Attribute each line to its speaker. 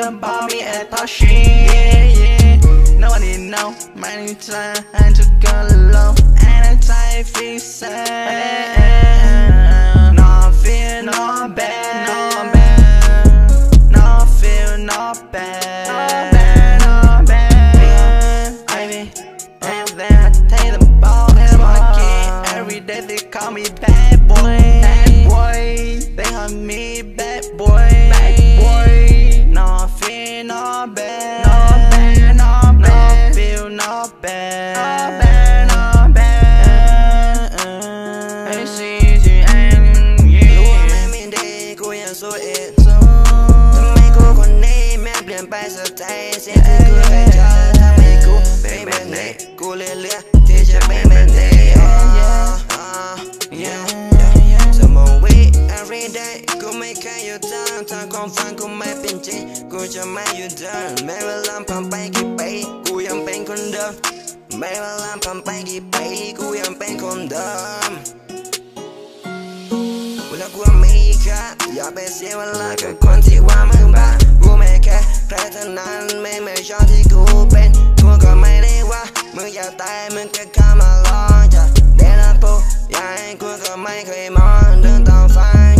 Speaker 1: about me and talk shit. Nobody know many times to go low. Anytime I feel sad, no feel no bad, no bad, no feel no bad, no bad. I be and then I take the ball and my kid. Every day they call me bad boy, bad boy. They call me bad boy, bad boy. No feel no bad, no bad, no bad. No feel no bad, no bad, no bad. I see you and you. รู้ว่าไม่มีดีกูยังสู้อีกทำไมกูคนนี้แม่เปลี่ยนไปสักใจสิ่งที่กูเคยเจอทำให้กูเป็นแบบนี้กูเลือกที่จะเป็นแบบนี้ สมองวิ every day กูไม่เคยหยุดเดินถ้าความฝันกูไม่เป็นจริงกูจะไม่หยุดเดินแม้เวลาผ่านไปกี่ปีกูยังเป็นคนเดิมแม้เวลาผ่านไปกี่ปีกูยังเป็นคนเดิมเวลากูมีค่าอย่าไปเสียเวลากับคนที่ว่ามึงบ้ากูไม่แค่ใครเท่านั้นไม่ชอบที่กูเป็นกูก็ไม่ได้ว่ามึงอยากตายมึงแค่เข้ามาลองจะเดินปูอยากให้กูก็ไม่เคยมองเดินต่อฝัน